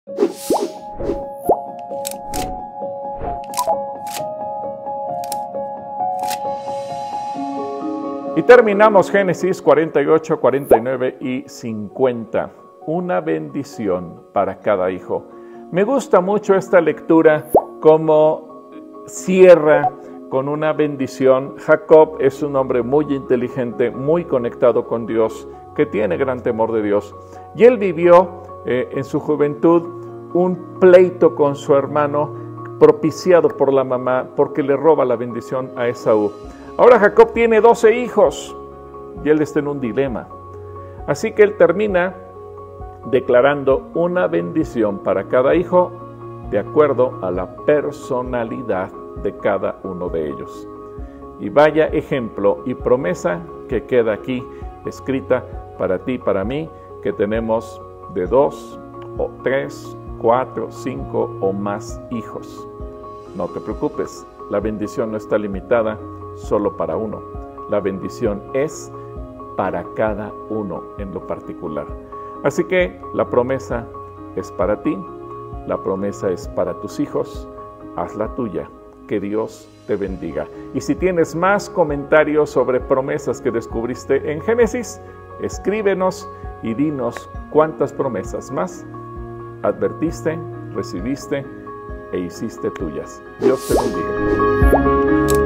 Y terminamos Génesis 48, 49 y 50. Una bendición para cada hijo. Me gusta mucho esta lectura, como cierra con una bendición. Jacob es un hombre muy inteligente, muy conectado con Dios, que tiene gran temor de Dios. Y él vivió en su juventud un pleito con su hermano, propiciado por la mamá, porque le roba la bendición a Esaú. Ahora Jacob tiene 12 hijos y él está en un dilema. Así que él termina declarando una bendición para cada hijo de acuerdo a la personalidad de cada uno de ellos. Y vaya ejemplo y promesa que queda aquí escrita para ti y para mí, que tenemos de 2 o 3, 4, 5 o más hijos. No te preocupes, la bendición no está limitada solo para uno. La bendición es para cada uno en lo particular. Así que la promesa es para ti, la promesa es para tus hijos, haz la tuya. Que Dios te bendiga. Y si tienes más comentarios sobre promesas que descubriste en Génesis, escríbenos y dinos cuántas promesas más advertiste, recibiste e hiciste tuyas. Dios te bendiga.